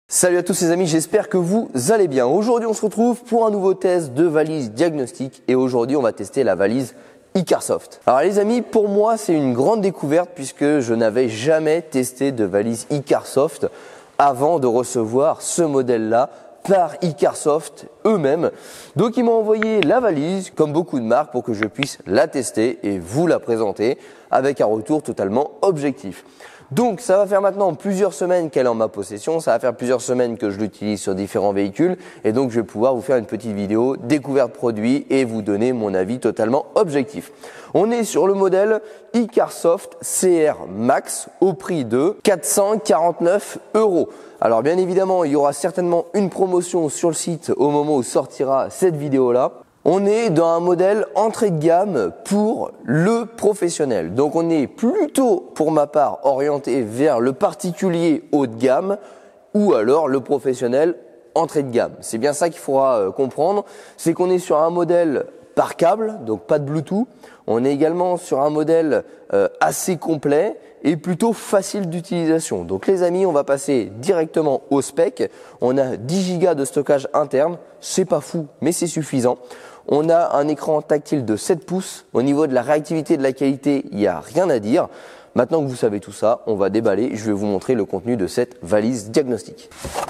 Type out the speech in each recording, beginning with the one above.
Salut à tous les amis, j'espère que vous allez bien. Aujourd'hui on se retrouve pour un nouveau test de valise diagnostic et aujourd'hui on va tester la valise Icarsoft. Alors les amis, pour moi c'est une grande découverte puisque je n'avais jamais testé de valise Icarsoft avant de recevoir ce modèle-là par Icarsoft eux-mêmes. Donc ils m'ont envoyé la valise comme beaucoup de marques pour que je puisse la tester et vous la présenter avec un retour totalement objectif. Donc ça va faire maintenant plusieurs semaines qu'elle est en ma possession, ça va faire plusieurs semaines que je l'utilise sur différents véhicules et donc je vais pouvoir vous faire une petite vidéo découverte produit et vous donner mon avis totalement objectif. On est sur le modèle Icarsoft CR Max au prix de 449 €. Alors bien évidemment il y aura certainement une promotion sur le site au moment où sortira cette vidéo là. On est dans un modèle entrée de gamme pour le professionnel. Donc on est plutôt pour ma part orienté vers le particulier haut de gamme ou alors le professionnel entrée de gamme. C'est bien ça qu'il faudra comprendre, c'est qu'on est sur un modèle par câble, donc pas de Bluetooth. On est également sur un modèle assez complet et plutôt facile d'utilisation. Donc les amis, on va passer directement au spec. On a 10 Go de stockage interne, c'est pas fou mais c'est suffisant. On a un écran tactile de 7 pouces. Au niveau de la réactivité et de la qualité, il n'y a rien à dire. Maintenant que vous savez tout ça, on va déballer. Je vais vous montrer le contenu de cette valise diagnostic.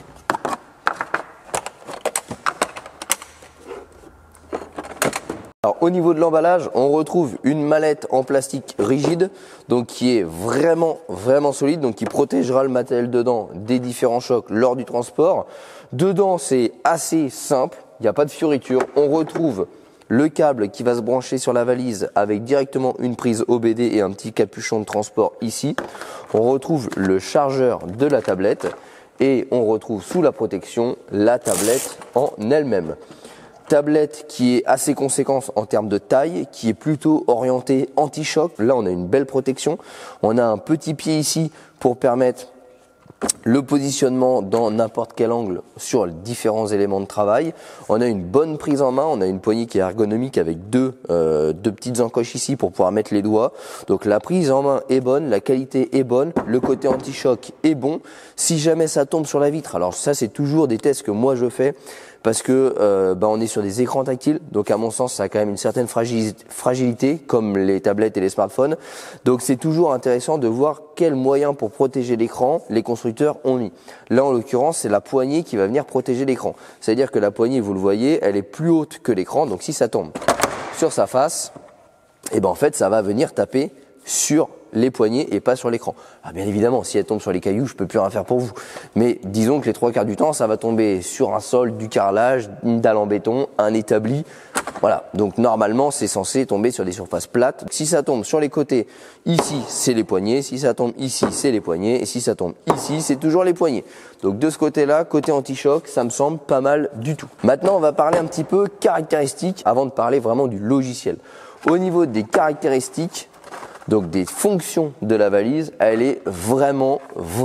Alors, au niveau de l'emballage, on retrouve une mallette en plastique rigide, donc qui est vraiment solide, donc qui protégera le matériel dedans des différents chocs lors du transport. Dedans, c'est assez simple, il n'y a pas de fioritures. On retrouve le câble qui va se brancher sur la valise avec directement une prise OBD et un petit capuchon de transport ici. On retrouve le chargeur de la tablette et on retrouve sous la protection la tablette en elle-même. Tablette qui est assez conséquente en termes de taille, qui est plutôt orientée anti-choc. Là, on a une belle protection. On a un petit pied ici pour permettre le positionnement dans n'importe quel angle sur les différents éléments de travail. On a une bonne prise en main, on a une poignée qui est ergonomique avec deux petites encoches ici pour pouvoir mettre les doigts. Donc la prise en main est bonne, la qualité est bonne, le côté anti-choc est bon. Si jamais ça tombe sur la vitre, alors ça c'est toujours des tests que moi je fais parce que on est sur des écrans tactiles, donc à mon sens ça a quand même une certaine fragilité comme les tablettes et les smartphones. Donc c'est toujours intéressant de voir quels moyens pour protéger l'écran les constructeurs ont mis. Là en l'occurrence c'est la poignée qui va venir protéger l'écran. C'est-à-dire que la poignée, vous le voyez, elle est plus haute que l'écran, donc si ça tombe sur sa face, et en fait ça va venir taper sur les poignées et pas sur l'écran. Ah, bien évidemment, si elle tombe sur les cailloux, je peux plus rien faire pour vous. Mais disons que les 3/4 du temps, ça va tomber sur un sol, du carrelage, une dalle en béton, un établi. Voilà. Donc normalement, c'est censé tomber sur des surfaces plates. Si ça tombe sur les côtés, ici, c'est les poignets. Si ça tombe ici, c'est les poignets. Et si ça tombe ici, c'est toujours les poignets. Donc de ce côté-là, côté anti-choc, ça me semble pas mal du tout. Maintenant, on va parler un petit peu caractéristiques avant de parler vraiment du logiciel. Au niveau des caractéristiques, donc des fonctions de la valise, elle est vraiment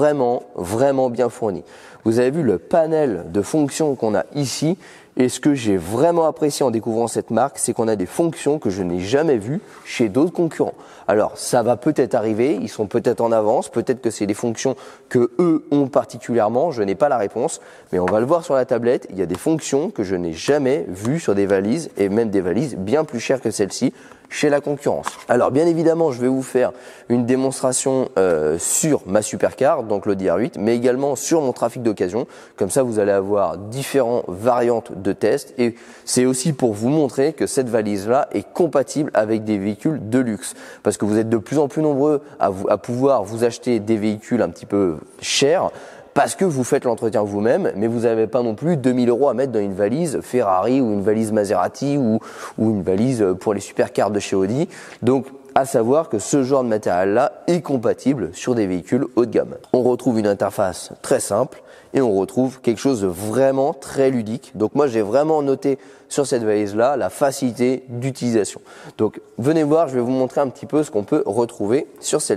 bien fournie. Vous avez vu le panel de fonctions qu'on a ici et ce que j'ai vraiment apprécié en découvrant cette marque, c'est qu'on a des fonctions que je n'ai jamais vues chez d'autres concurrents. Alors ça va peut-être arriver, ils sont peut-être en avance, peut-être que c'est des fonctions que eux ont particulièrement, je n'ai pas la réponse, mais on va le voir sur la tablette, il y a des fonctions que je n'ai jamais vues sur des valises et même des valises bien plus chères que celle-ci chez la concurrence. Alors bien évidemment, je vais vous faire une démonstration sur ma supercar, donc l'Audi R8, mais également sur mon trafic d'occasion. Comme ça, vous allez avoir différentes variantes de tests et c'est aussi pour vous montrer que cette valise-là est compatible avec des véhicules de luxe. Parce que vous êtes de plus en plus nombreux à pouvoir vous acheter des véhicules un petit peu chers parce que vous faites l'entretien vous-même, mais vous n'avez pas non plus 2000 € à mettre dans une valise Ferrari ou une valise Maserati ou une valise pour les supercars de chez Audi. Donc, à savoir que ce genre de matériel-là est compatible sur des véhicules haut de gamme. On retrouve une interface très simple et on retrouve quelque chose de vraiment très ludique. Donc moi, j'ai vraiment noté sur cette valise-là la facilité d'utilisation. Donc venez voir, je vais vous montrer un petit peu ce qu'on peut retrouver sur celle-ci.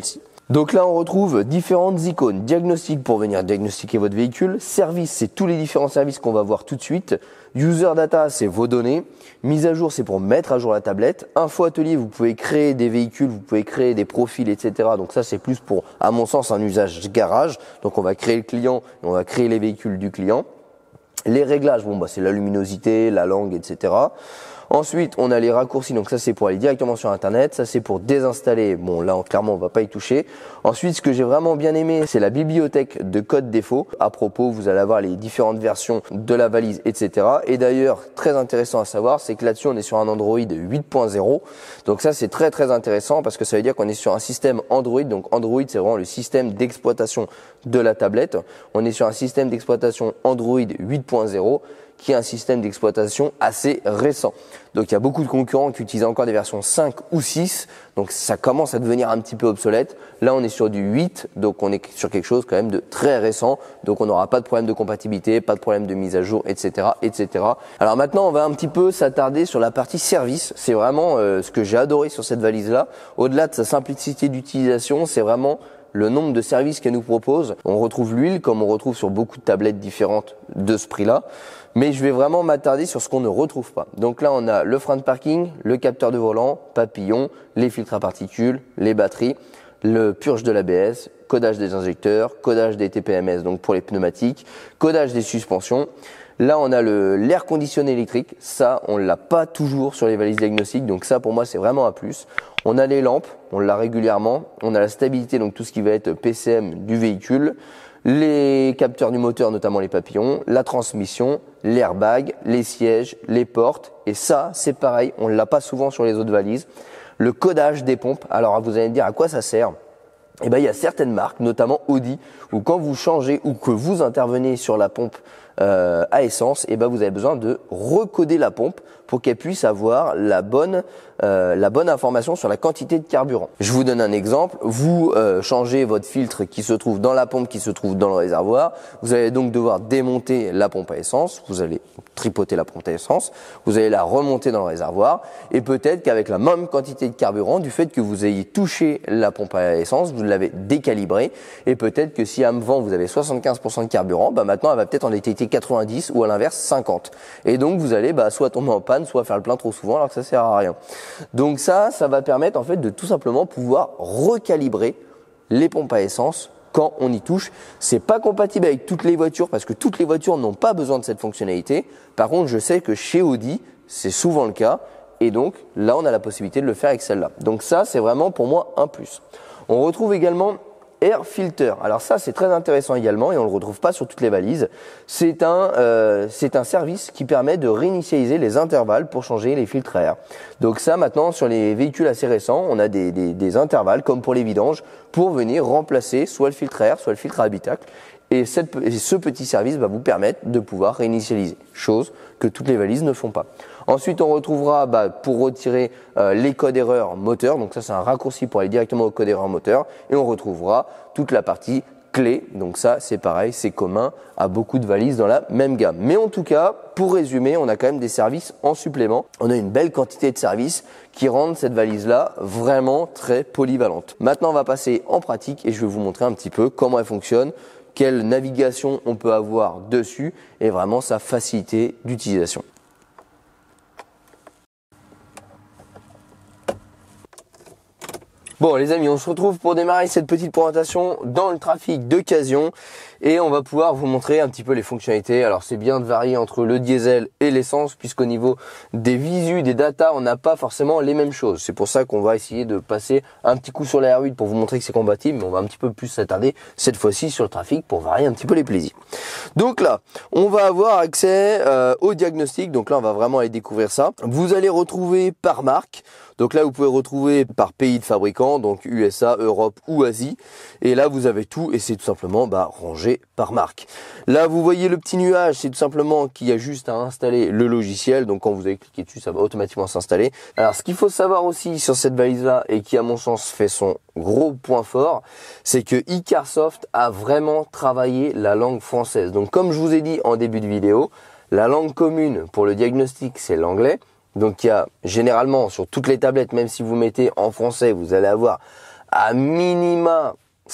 Donc là, on retrouve différentes icônes. Diagnostic pour venir diagnostiquer votre véhicule. Service, c'est tous les différents services qu'on va voir tout de suite. User data, c'est vos données. Mise à jour, c'est pour mettre à jour la tablette. Info atelier, vous pouvez créer des véhicules, vous pouvez créer des profils, etc. Donc ça, c'est plus pour, à mon sens, un usage garage. Donc on va créer le client et on va créer les véhicules du client. Les réglages, bon, c'est la luminosité, la langue, etc. Ensuite, on a les raccourcis, donc ça c'est pour aller directement sur internet, ça c'est pour désinstaller, bon là clairement on va pas y toucher. Ensuite, ce que j'ai vraiment bien aimé, c'est la bibliothèque de code défaut. À propos, vous allez avoir les différentes versions de la valise, etc. Et d'ailleurs, très intéressant à savoir, c'est que là-dessus on est sur un Android 8.0. Donc ça c'est très très intéressant parce que ça veut dire qu'on est sur un système Android. Donc Android c'est vraiment le système d'exploitation de la tablette. On est sur un système d'exploitation Android 8.0. qui est un système d'exploitation assez récent. Donc il y a beaucoup de concurrents qui utilisent encore des versions 5 ou 6, donc ça commence à devenir un petit peu obsolète. Là on est sur du 8, donc on est sur quelque chose quand même de très récent, donc on n'aura pas de problème de compatibilité, pas de problème de mise à jour, etc. etc. Alors maintenant on va un petit peu s'attarder sur la partie service. C'est vraiment ce que j'ai adoré sur cette valise-là. Au-delà de sa simplicité d'utilisation, c'est vraiment le nombre de services qu'elle nous propose. On retrouve l'huile comme on retrouve sur beaucoup de tablettes différentes de ce prix-là. Mais je vais vraiment m'attarder sur ce qu'on ne retrouve pas. Donc là, on a le frein de parking, le capteur de volant, papillon, les filtres à particules, les batteries, le purge de l'ABS, codage des injecteurs, codage des TPMS, donc pour les pneumatiques, codage des suspensions. Là, on a l'air conditionné électrique. Ça, on l'a pas toujours sur les valises diagnostiques. Donc ça, pour moi, c'est vraiment un plus. On a les lampes, on l'a régulièrement. On a la stabilité, donc tout ce qui va être PCM du véhicule. Les capteurs du moteur, notamment les papillons, la transmission, l'airbag, les sièges, les portes. Et ça, c'est pareil, on ne l'a pas souvent sur les autres valises. Le codage des pompes. Alors, vous allez me dire à quoi ça sert ? Eh ben, il y a certaines marques, notamment Audi, où quand vous changez ou que vous intervenez sur la pompe à essence, eh ben, vous avez besoin de recoder la pompe pour qu'elle puisse avoir la bonne information sur la quantité de carburant. Je vous donne un exemple. Vous changez votre filtre qui se trouve dans la pompe, qui se trouve dans le réservoir. Vous allez donc devoir démonter la pompe à essence. Vous allez tripoter la pompe à essence. Vous allez la remonter dans le réservoir. Et peut-être qu'avec la même quantité de carburant, du fait que vous ayez touché la pompe à essence, vous l'avez décalibrée. Et peut-être que si à avant vous avez 75% de carburant, maintenant elle va peut-être en détecter 90 ou à l'inverse 50. Et donc vous allez soit tomber en panne, soit faire le plein trop souvent alors que ça sert à rien. Donc ça va permettre en fait de tout simplement pouvoir recalibrer les pompes à essence quand on y touche. C'est pas compatible avec toutes les voitures parce que toutes les voitures n'ont pas besoin de cette fonctionnalité. Par contre, je sais que chez Audi, c'est souvent le cas et donc là on a la possibilité de le faire avec celle-là. Donc ça, c'est vraiment pour moi un plus. On retrouve également Air Filter. Alors ça, c'est très intéressant également et on le retrouve pas sur toutes les valises. C'est un service qui permet de réinitialiser les intervalles pour changer les filtres à air. Donc ça, maintenant, sur les véhicules assez récents, on a des intervalles comme pour les vidanges pour venir remplacer soit le filtre à air, soit le filtre à habitacle. Et ce petit service va vous permettre de pouvoir réinitialiser, chose que toutes les valises ne font pas. Ensuite, on retrouvera pour retirer les codes erreurs moteur. Donc ça, c'est un raccourci pour aller directement au code erreur moteur. Et on retrouvera toute la partie clé. Donc ça, c'est pareil, c'est commun à beaucoup de valises dans la même gamme. Mais en tout cas, pour résumer, on a quand même des services en supplément. On a une belle quantité de services qui rendent cette valise-là vraiment très polyvalente. Maintenant, on va passer en pratique et je vais vous montrer un petit peu comment elle fonctionne, quelle navigation on peut avoir dessus et vraiment sa facilité d'utilisation. Bon les amis, on se retrouve pour démarrer cette petite présentation dans le trafic d'occasion et on va pouvoir vous montrer un petit peu les fonctionnalités. Alors c'est bien de varier entre le diesel et l'essence puisqu'au niveau des visus, des datas, on n'a pas forcément les mêmes choses. C'est pour ça qu'on va essayer de passer un petit coup sur la R8 pour vous montrer que c'est compatible, mais on va un petit peu plus s'attarder cette fois-ci sur le trafic pour varier un petit peu les plaisirs. Donc là, on va avoir accès au diagnostic, donc là on va vraiment aller découvrir ça. Vous allez retrouver par marque. Donc là, vous pouvez retrouver par pays de fabricant, donc USA, Europe ou Asie. Et là, vous avez tout et c'est tout simplement rangé par marque. Là, vous voyez le petit nuage, c'est tout simplement qu'il y a juste à installer le logiciel. Donc quand vous allez cliquer dessus, ça va automatiquement s'installer. Alors, ce qu'il faut savoir aussi sur cette valise-là et qui, à mon sens, fait son gros point fort, c'est que Icarsoft a vraiment travaillé la langue française. Donc comme je vous ai dit en début de vidéo, la langue commune pour le diagnostic, c'est l'anglais. Donc il y a généralement sur toutes les tablettes, même si vous mettez en français, vous allez avoir à minima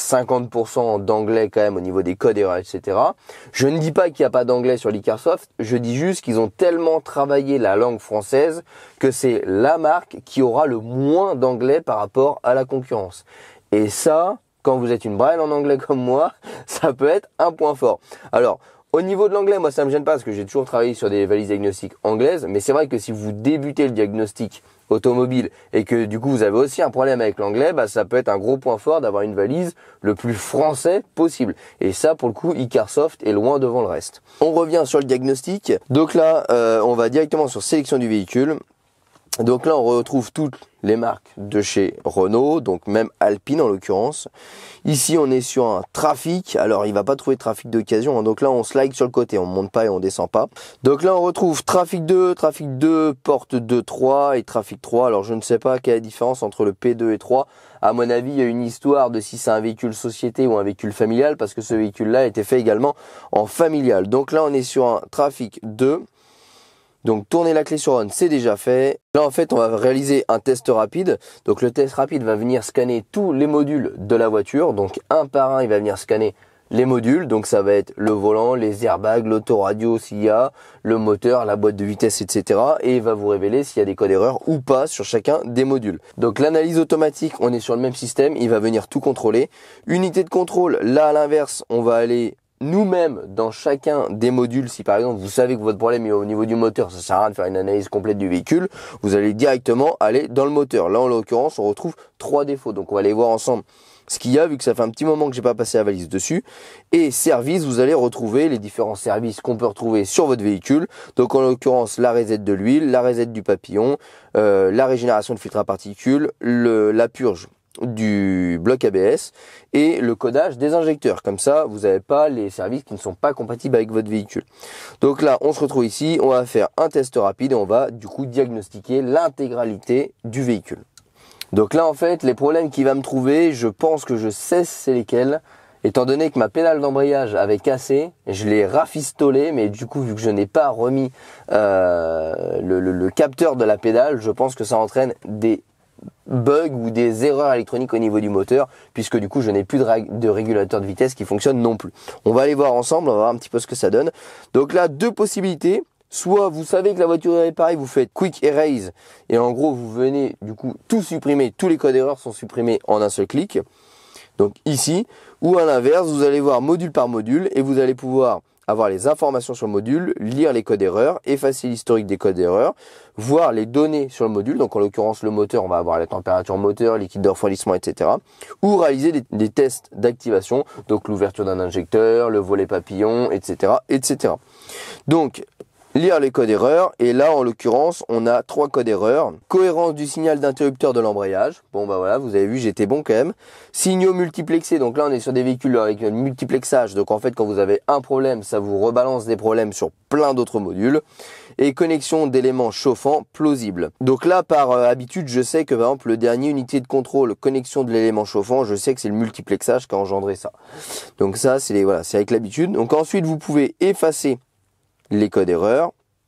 50% d'anglais quand même au niveau des codes erreurs, etc. Je ne dis pas qu'il n'y a pas d'anglais sur l'Icarsoft, je dis juste qu'ils ont tellement travaillé la langue française que c'est la marque qui aura le moins d'anglais par rapport à la concurrence. Et ça, quand vous êtes une braille en anglais comme moi, ça peut être un point fort. Alors, au niveau de l'anglais, moi ça me gêne pas parce que j'ai toujours travaillé sur des valises diagnostiques anglaises, mais c'est vrai que si vous débutez le diagnostic automobile et que du coup vous avez aussi un problème avec l'anglais, bah ça peut être un gros point fort d'avoir une valise le plus français possible. Et ça pour le coup, Icarsoft est loin devant le reste. On revient sur le diagnostic. Donc là, on va directement sur sélection du véhicule. Donc là, on retrouve toutes les marques de chez Renault, donc même Alpine en l'occurrence. Ici, on est sur un Trafic. Alors, il va pas trouver de Trafic d'occasion, hein. Donc là, on slide sur le côté, on monte pas et on descend pas. Donc là, on retrouve Trafic 2, Porte 2, 3 et Trafic 3. Alors, je ne sais pas quelle est la différence entre le P2 et 3. À mon avis, il y a une histoire de si c'est un véhicule société ou un véhicule familial, parce que ce véhicule-là a été fait également en familial. Donc là, on est sur un Trafic 2. Donc tourner la clé sur on, c'est déjà fait. Là en fait on va réaliser un test rapide. Donc le test rapide va venir scanner tous les modules de la voiture. Donc un par un il va venir scanner les modules. Donc ça va être le volant, les airbags, l'autoradio s'il y a, le moteur, la boîte de vitesse, etc. Et il va vous révéler s'il y a des codes erreurs ou pas sur chacun des modules. Donc l'analyse automatique, on est sur le même système, il va venir tout contrôler. Unité de contrôle, là à l'inverse, on va aller nous-mêmes dans chacun des modules. Si par exemple vous savez que votre problème est au niveau du moteur, ça sert à rien de faire une analyse complète du véhicule, vous allez directement aller dans le moteur. Là en l'occurrence on retrouve 3 défauts, donc on va aller voir ensemble ce qu'il y a, vu que ça fait un petit moment que j'ai pas passé la valise dessus. Et service, vous allez retrouver les différents services qu'on peut retrouver sur votre véhicule. Donc en l'occurrence la résette de l'huile, la résette du papillon, la régénération de filtre à particules, la purge du bloc ABS et le codage des injecteurs. Comme ça, vous n'avez pas les services qui ne sont pas compatibles avec votre véhicule. Donc là, on se retrouve ici, on va faire un test rapide et on va du coup diagnostiquer l'intégralité du véhicule. Donc là, en fait, les problèmes qu'il va me trouver, je pense que je sais c'est lesquels. Étant donné que ma pédale d'embrayage avait cassé, je l'ai rafistolé, mais du coup, vu que je n'ai pas remis le capteur de la pédale, je pense que ça entraîne des bugs ou des erreurs électroniques au niveau du moteur, puisque du coup je n'ai plus de régulateur de vitesse qui fonctionne non plus. On va aller voir ensemble, on va voir un petit peu ce que ça donne. Donc là, 2 possibilités. Soit vous savez que la voiture est réparée, vous faites quick erase et en gros vous venez du coup tout supprimer, tous les codes erreurs sont supprimés en un seul clic. Donc ici, ou à l'inverse, vous allez voir module par module et vous allez pouvoir avoir les informations sur le module, lire les codes erreurs, effacer l'historique des codes erreurs, voir les données sur le module, donc en l'occurrence le moteur, on va avoir la température moteur, liquide de refroidissement, etc. Ou réaliser des tests d'activation, donc l'ouverture d'un injecteur, le volet papillon, etc., etc. Donc, lire les codes erreurs, et là en l'occurrence on a 3 codes erreurs. Cohérence du signal d'interrupteur de l'embrayage, bon bah voilà, vous avez vu j'étais bon quand même. Signaux multiplexés, donc là on est sur des véhicules avec un multiplexage, donc en fait quand vous avez un problème ça vous rebalance des problèmes sur plein d'autres modules. Et connexion d'éléments chauffants plausibles. Donc là par habitude je sais que par exemple le dernier unité de contrôle connexion de l'élément chauffant, je sais que c'est le multiplexage qui a engendré ça. Donc ça c'est voilà, c'est avec l'habitude. Donc ensuite vous pouvez effacer les codes erreurs,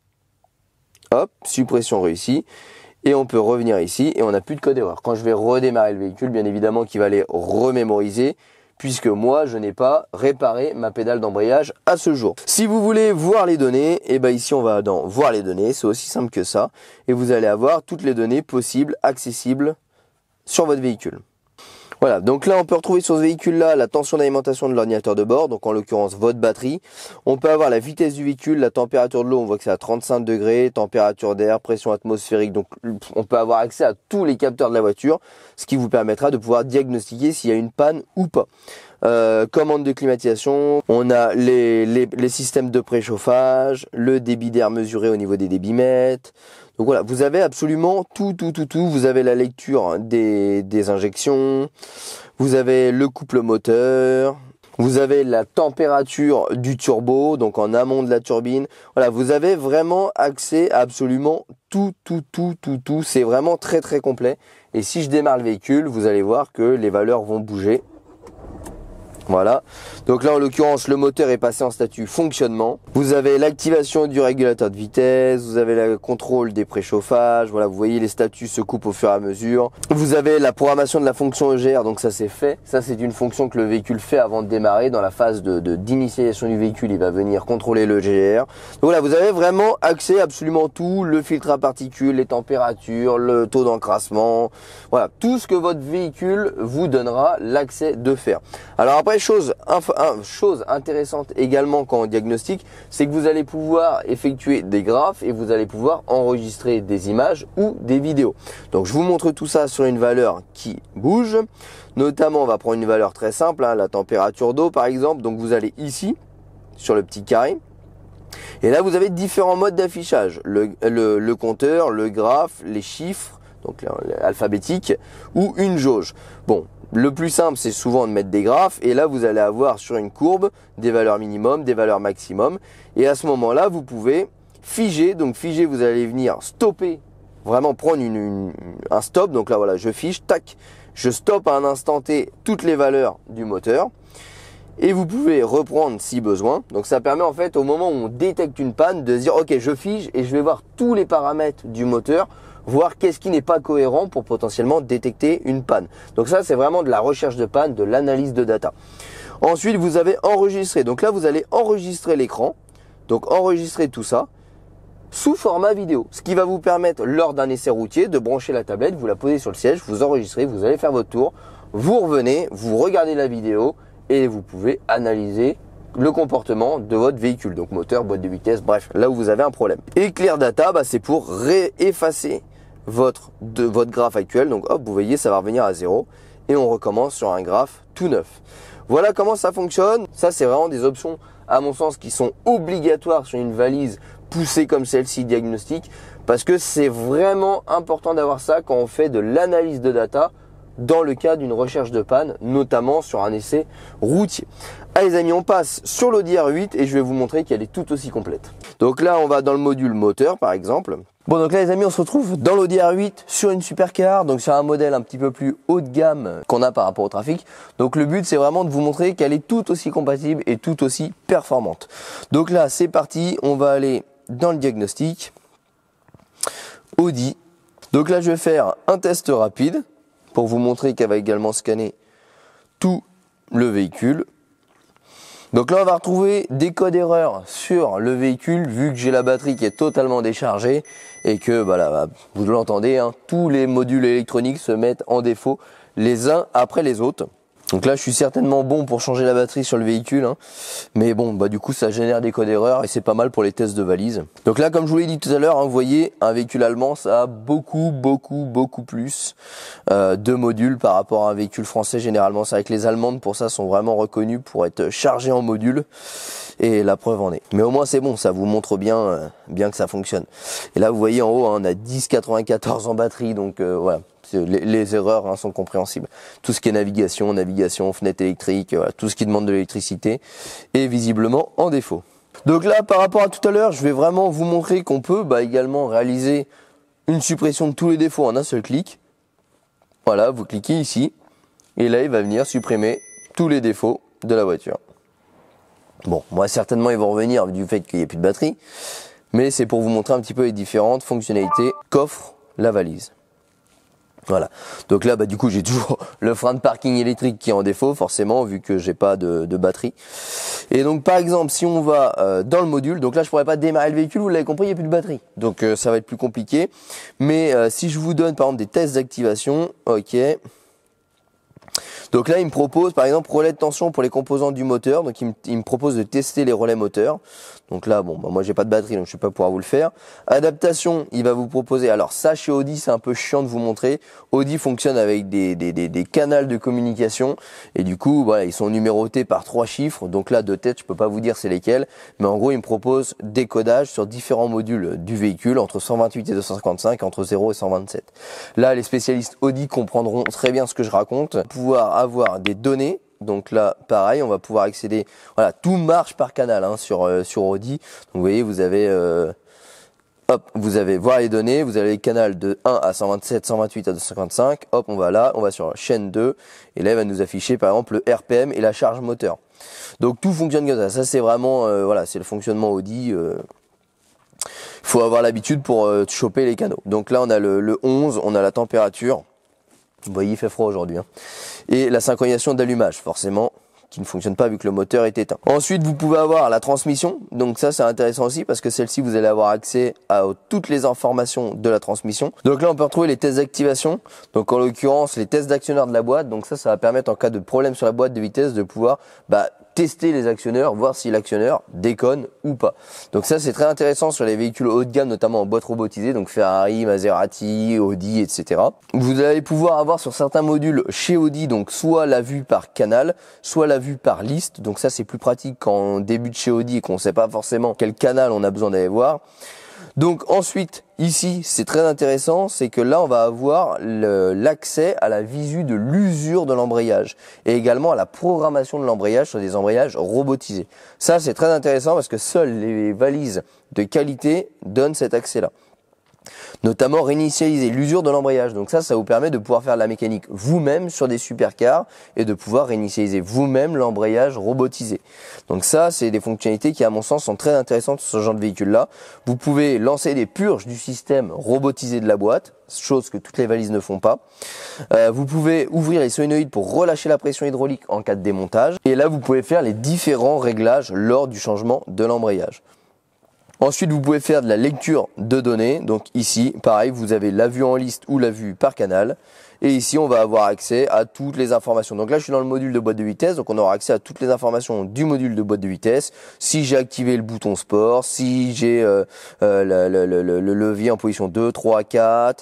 hop, suppression réussie, et on peut revenir ici et on n'a plus de code erreur. Quand je vais redémarrer le véhicule, bien évidemment qu'il va les remémoriser, puisque moi je n'ai pas réparé ma pédale d'embrayage à ce jour. Si vous voulez voir les données, et ben ici on va dans voir les données, c'est aussi simple que ça, et vous allez avoir toutes les données possibles, accessibles sur votre véhicule. Voilà, donc là on peut retrouver sur ce véhicule-là la tension d'alimentation de l'ordinateur de bord, donc en l'occurrence votre batterie. On peut avoir la vitesse du véhicule, la température de l'eau, on voit que c'est à 35 degrés, température d'air, pression atmosphérique, donc on peut avoir accès à tous les capteurs de la voiture, ce qui vous permettra de pouvoir diagnostiquer s'il y a une panne ou pas. Commande de climatisation, on a les systèmes de préchauffage, le débit d'air mesuré au niveau des débitmètres. Donc voilà, vous avez absolument tout. Vous avez la lecture des injections, vous avez le couple moteur, vous avez la température du turbo, donc en amont de la turbine. Voilà, vous avez vraiment accès à absolument tout. C'est vraiment très complet. Et si je démarre le véhicule, vous allez voir que les valeurs vont bouger. Voilà, donc là en l'occurrence le moteur est passé en statut fonctionnement. Vous avez l'activation du régulateur de vitesse, vous avez le contrôle des préchauffages, voilà, vous voyez les statuts se coupent au fur et à mesure. Vous avez la programmation de la fonction EGR, donc ça c'est fait. Ça c'est une fonction que le véhicule fait avant de démarrer. Dans la phase d'initialisation du véhicule, il va venir contrôler le GR. Donc voilà, vous avez vraiment accès à absolument tout, le filtre à particules, les températures, le taux d'encrassement, voilà, tout ce que votre véhicule vous donnera l'accès de faire. Alors après, chose intéressante également quand on diagnostique, c'est que vous allez pouvoir effectuer des graphes et vous allez pouvoir enregistrer des images ou des vidéos. Donc je vous montre tout ça sur une valeur qui bouge. Notamment, on va prendre une valeur très simple, hein, la température d'eau par exemple. Donc vous allez ici, sur le petit carré. Et là, vous avez différents modes d'affichage. Le compteur, le graphe, les chiffres, donc alphabétique, ou une jauge. Bon. Le plus simple, c'est souvent de mettre des graphes et là, vous allez avoir sur une courbe des valeurs minimum, des valeurs maximum et à ce moment-là, vous pouvez figer. Donc figer, vous allez venir stopper, vraiment prendre un stop. Donc là, voilà, je fige, tac, je stoppe à un instant T toutes les valeurs du moteur et vous pouvez reprendre si besoin. Donc ça permet en fait au moment où on détecte une panne de se dire ok, je fige et je vais voir tous les paramètres du moteur, voir qu'est-ce qui n'est pas cohérent pour potentiellement détecter une panne. Donc ça, c'est vraiment de la recherche de panne, de l'analyse de data. Ensuite, vous avez enregistré. Donc là, vous allez enregistrer l'écran. Donc enregistrer tout ça sous format vidéo. Ce qui va vous permettre, lors d'un essai routier, de brancher la tablette, vous la posez sur le siège, vous enregistrez, vous allez faire votre tour, vous revenez, vous regardez la vidéo et vous pouvez analyser le comportement de votre véhicule. Donc moteur, boîte de vitesse, bref, là où vous avez un problème. Et Clear Data, c'est pour effacer votre graphe actuel. Donc hop, vous voyez, ça va revenir à 0 et on recommence sur un graphe tout neuf. Voilà comment ça fonctionne. Ça, c'est vraiment des options, à mon sens, qui sont obligatoires sur une valise poussée comme celle-ci diagnostique, parce que c'est vraiment important d'avoir ça quand on fait de l'analyse de data dans le cas d'une recherche de panne, notamment sur un essai routier. Allez les amis, on passe sur l'Audi R8 et je vais vous montrer qu'elle est tout aussi complète. Donc là, on va dans le module moteur par exemple. Bon, donc là les amis, on se retrouve dans l'Audi R8 sur une supercar, donc sur un modèle un petit peu plus haut de gamme qu'on a par rapport au trafic. Donc le but, c'est vraiment de vous montrer qu'elle est tout aussi compatible et tout aussi performante. Donc là, c'est parti, on va aller dans le diagnostic Audi. Donc là, je vais faire un test rapide pour vous montrer qu'elle va également scanner tout le véhicule. Donc là, on va retrouver des codes erreurs sur le véhicule vu que j'ai la batterie qui est totalement déchargée et que, vous l'entendez, hein, tous les modules électroniques se mettent en défaut les uns après les autres. Donc là, je suis certainement bon pour changer la batterie sur le véhicule, hein. Mais bon, du coup, ça génère des codes erreurs et c'est pas mal pour les tests de valise. Donc là, comme je vous l'ai dit tout à l'heure, hein, vous voyez, un véhicule allemand, ça a beaucoup plus de modules par rapport à un véhicule français. Généralement, c'est vrai que les Allemandes, pour ça, sont vraiment reconnues pour être chargées en modules. Et la preuve en est. Mais au moins, c'est bon, ça vous montre bien que ça fonctionne. Et là, vous voyez en haut, hein, on a 10,94 en batterie, donc voilà. Les erreurs, hein, sont compréhensibles. Tout ce qui est navigation, fenêtre électrique, voilà, tout ce qui demande de l'électricité est visiblement en défaut. Donc là, par rapport à tout à l'heure, je vais vraiment vous montrer qu'on peut également réaliser une suppression de tous les défauts en un seul clic. Voilà, vous cliquez ici et là, il va venir supprimer tous les défauts de la voiture. Bon, moi certainement, ils vont revenir du fait qu'il n'y ait plus de batterie, mais c'est pour vous montrer un petit peu les différentes fonctionnalités qu'offre la valise. Voilà. Donc là, du coup, j'ai toujours le frein de parking électrique qui est en défaut, forcément, vu que j'ai pas de batterie. Et donc, par exemple, si on va dans le module, donc là, je pourrais pas démarrer le véhicule, vous l'avez compris, il n'y a plus de batterie. Donc, ça va être plus compliqué. Mais si je vous donne, par exemple, des tests d'activation, ok. Donc là, il me propose, par exemple, relais de tension pour les composants du moteur. Donc, il me propose de tester les relais moteurs. Donc là, moi, j'ai pas de batterie, donc je vais pas pouvoir vous le faire. Adaptation, il va vous proposer. Alors ça, chez Audi, c'est un peu chiant de vous montrer. Audi fonctionne avec des canaux de communication. Et du coup, voilà, ils sont numérotés par 3 chiffres. Donc là, de tête, je peux pas vous dire c'est lesquels. Mais en gros, il me propose des codages sur différents modules du véhicule, entre 128 et 255, entre 0 et 127. Là, les spécialistes Audi comprendront très bien ce que je raconte. Pouvoir avoir des données. Donc là, pareil, on va pouvoir accéder. Voilà, tout marche par canal, hein, sur Audi. Donc vous voyez, vous avez hop, vous allez voir les données, vous avez les canaux de 1 à 127, 128 à 255, hop, on va là, on va sur chaîne 2, et là il va nous afficher par exemple le RPM et la charge moteur. Donc tout fonctionne comme ça, ça c'est vraiment, voilà, c'est le fonctionnement Audi. Il faut avoir l'habitude pour choper les canaux. Donc là on a le 11, on a la température, vous voyez il fait froid aujourd'hui, hein. Et la synchronisation d'allumage forcément, qui ne fonctionne pas vu que le moteur est éteint. Ensuite vous pouvez avoir la transmission, donc ça c'est intéressant aussi parce que celle-ci vous allez avoir accès à toutes les informations de la transmission. Donc là on peut retrouver les tests d'activation, donc en l'occurrence les tests d'actionneur de la boîte, donc ça va permettre en cas de problème sur la boîte de vitesse de pouvoir tester les actionneurs, voir si l'actionneur déconne ou pas. Donc ça c'est très intéressant sur les véhicules haut de gamme, notamment en boîte robotisée, donc Ferrari, Maserati, Audi, etc. Vous allez pouvoir avoir sur certains modules chez Audi, donc soit la vue par canal, soit la vue par liste. Donc ça c'est plus pratique quand on débute chez Audi et qu'on ne sait pas forcément quel canal on a besoin d'aller voir. Donc ensuite, ici, c'est très intéressant, c'est que là, on va avoir l'accès à la visu de l'usure de l'embrayage et également à la programmation de l'embrayage sur des embrayages robotisés. Ça, c'est très intéressant parce que seules les valises de qualité donnent cet accès-là. Notamment réinitialiser l'usure de l'embrayage. Donc ça vous permet de pouvoir faire de la mécanique vous-même sur des supercars et de pouvoir réinitialiser vous-même l'embrayage robotisé. Donc ça, c'est des fonctionnalités qui, à mon sens, sont très intéressantes sur ce genre de véhicule-là. Vous pouvez lancer des purges du système robotisé de la boîte, chose que toutes les valises ne font pas. Vous pouvez ouvrir les solénoïdes pour relâcher la pression hydraulique en cas de démontage. Et là, vous pouvez faire les différents réglages lors du changement de l'embrayage. Ensuite, vous pouvez faire de la lecture de données. Donc ici, pareil, vous avez la vue en liste ou la vue par canal. Et ici, on va avoir accès à toutes les informations. Donc là, je suis dans le module de boîte de vitesse. Donc on aura accès à toutes les informations du module de boîte de vitesse. Si j'ai activé le bouton sport, si j'ai le levier en position 2, 3, 4,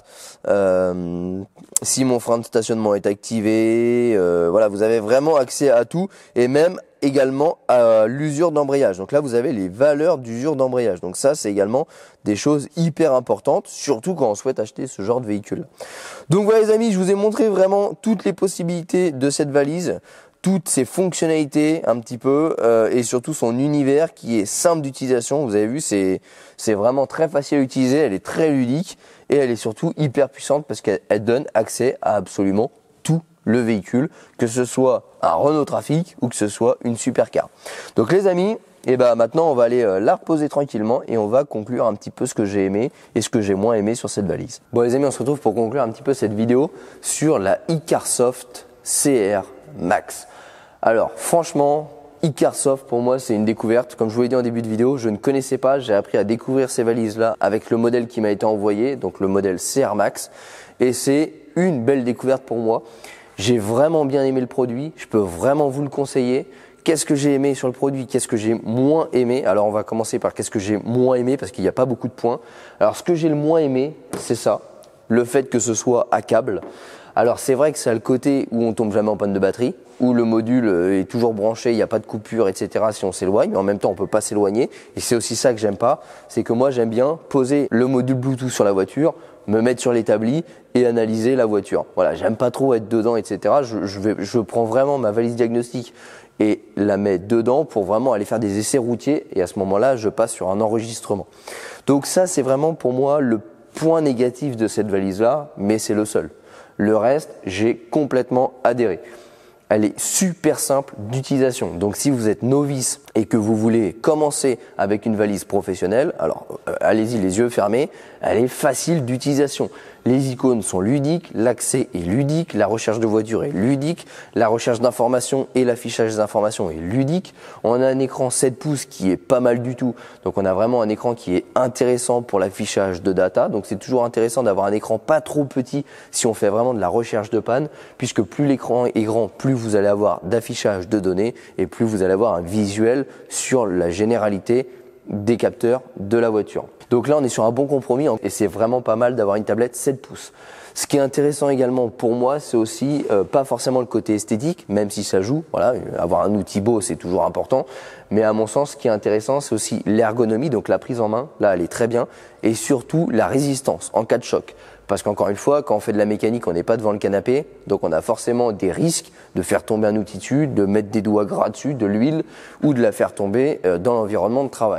si mon frein de stationnement est activé. Voilà, vous avez vraiment accès à tout. Et même également à l'usure d'embrayage. Donc là, vous avez les valeurs d'usure d'embrayage. Donc ça, c'est également des choses hyper importantes, surtout quand on souhaite acheter ce genre de véhicule. Donc voilà les amis, je vous ai montré vraiment toutes les possibilités de cette valise, toutes ses fonctionnalités un petit peu et surtout son univers qui est simple d'utilisation. Vous avez vu, c'est vraiment très facile à utiliser, elle est très ludique et elle est surtout hyper puissante parce qu'elle donne accès à absolument tout le véhicule, que ce soit un Renault Trafic ou que ce soit une supercar. Donc les amis, maintenant on va aller la reposer tranquillement et on va conclure un petit peu ce que j'ai aimé et ce que j'ai moins aimé sur cette valise. Bon les amis, on se retrouve pour conclure un petit peu cette vidéo sur la Icarsoft CR Max. Alors franchement, Icarsoft pour moi c'est une découverte. Comme je vous l'ai dit en début de vidéo, je ne connaissais pas, j'ai appris à découvrir ces valises là avec le modèle qui m'a été envoyé, donc le modèle CR Max, et c'est une belle découverte pour moi. J'ai vraiment bien aimé le produit, je peux vraiment vous le conseiller. Qu'est-ce que j'ai aimé sur le produit, qu'est-ce que j'ai moins aimé? Alors on va commencer par qu'est-ce que j'ai moins aimé parce qu'il n'y a pas beaucoup de points. Alors ce que j'ai le moins aimé, c'est ça, le fait que ce soit à câble. Alors c'est vrai que ça a le côté où on tombe jamais en panne de batterie, où le module est toujours branché, il n'y a pas de coupure, etc. si on s'éloigne, mais en même temps on peut pas s'éloigner. Et c'est aussi ça que j'aime pas, c'est que moi j'aime bien poser le module Bluetooth sur la voiture, me mettre sur l'établi et analyser la voiture. Voilà, j'aime pas trop être dedans, etc. Je prends vraiment ma valise diagnostique et la mets dedans pour vraiment aller faire des essais routiers et à ce moment-là, je passe sur un enregistrement. Donc ça, c'est vraiment pour moi le point négatif de cette valise-là, mais c'est le seul. Le reste, j'ai complètement adhéré. Elle est super simple d'utilisation. Donc si vous êtes novice et que vous voulez commencer avec une valise professionnelle, alors allez-y les yeux fermés, elle est facile d'utilisation. Les icônes sont ludiques, l'accès est ludique, la recherche de voiture est ludique, la recherche d'informations et l'affichage des informations est ludique. On a un écran 7 pouces qui est pas mal du tout. Donc on a vraiment un écran qui est intéressant pour l'affichage de data. Donc c'est toujours intéressant d'avoir un écran pas trop petit si on fait vraiment de la recherche de panne, puisque plus l'écran est grand, plus vous allez avoir d'affichage de données et plus vous allez avoir un visuel sur la généralité des capteurs de la voiture. Donc là on est sur un bon compromis et c'est vraiment pas mal d'avoir une tablette 7 pouces. Ce qui est intéressant également pour moi, c'est aussi pas forcément le côté esthétique, même si ça joue, voilà, avoir un outil beau c'est toujours important, mais à mon sens ce qui est intéressant c'est aussi l'ergonomie, donc la prise en main, là elle est très bien, et surtout la résistance en cas de choc. Parce qu'encore une fois, quand on fait de la mécanique, on n'est pas devant le canapé, donc on a forcément des risques de faire tomber un outil dessus, de mettre des doigts gras dessus, de l'huile, ou de la faire tomber dans l'environnement de travail.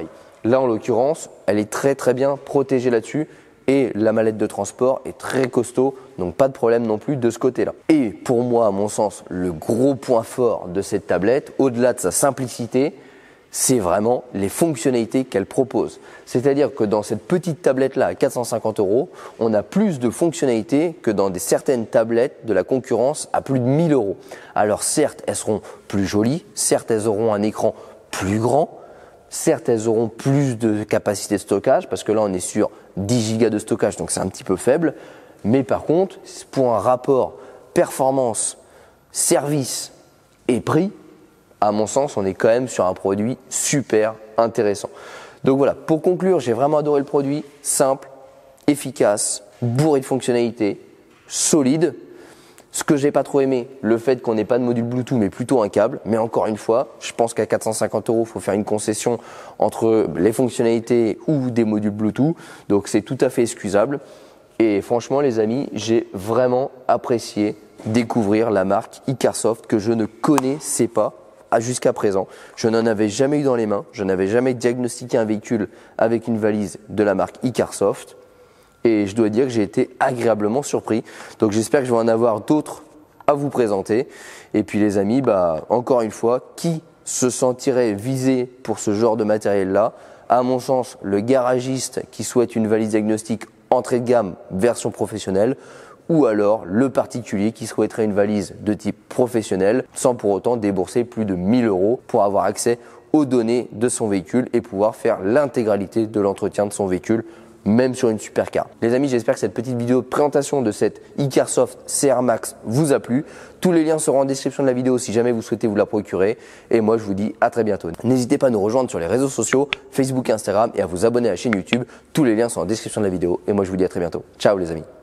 Là, en l'occurrence, elle est très très bien protégée là-dessus et la mallette de transport est très costaud, donc pas de problème non plus de ce côté-là. Et pour moi, à mon sens, le gros point fort de cette tablette, au-delà de sa simplicité, c'est vraiment les fonctionnalités qu'elle propose. C'est-à-dire que dans cette petite tablette-là à 450 €, on a plus de fonctionnalités que dans certaines tablettes de la concurrence à plus de 1000 €. Alors certes, elles seront plus jolies, certes, elles auront un écran plus grand, certes, elles auront plus de capacité de stockage, parce que là, on est sur 10 Go de stockage, donc c'est un petit peu faible. Mais par contre, pour un rapport performance, service et prix, à mon sens, on est quand même sur un produit super intéressant. Donc voilà, pour conclure, j'ai vraiment adoré le produit, simple, efficace, bourré de fonctionnalités, solide. Ce que j'ai pas trop aimé, le fait qu'on n'ait pas de module Bluetooth mais plutôt un câble. Mais encore une fois, je pense qu'à 450 €, il faut faire une concession entre les fonctionnalités ou des modules Bluetooth. Donc c'est tout à fait excusable. Et franchement les amis, j'ai vraiment apprécié découvrir la marque Icarsoft que je ne connaissais pas jusqu'à présent. Je n'en avais jamais eu dans les mains. Je n'avais jamais diagnostiqué un véhicule avec une valise de la marque Icarsoft. Et je dois dire que j'ai été agréablement surpris. Donc j'espère que je vais en avoir d'autres à vous présenter. Et puis les amis, encore une fois, qui se sentirait visé pour ce genre de matériel-là? À mon sens, le garagiste qui souhaite une valise diagnostique entrée de gamme version professionnelle, ou alors le particulier qui souhaiterait une valise de type professionnel sans pour autant débourser plus de 1000 € pour avoir accès aux données de son véhicule et pouvoir faire l'intégralité de l'entretien de son véhicule, même sur une supercar. Les amis, j'espère que cette petite vidéo de présentation de cette Icarsoft CR Max vous a plu. Tous les liens seront en description de la vidéo si jamais vous souhaitez vous la procurer. Et moi, je vous dis à très bientôt. N'hésitez pas à nous rejoindre sur les réseaux sociaux, Facebook et Instagram, et à vous abonner à la chaîne YouTube. Tous les liens sont en description de la vidéo. Et moi, je vous dis à très bientôt. Ciao les amis.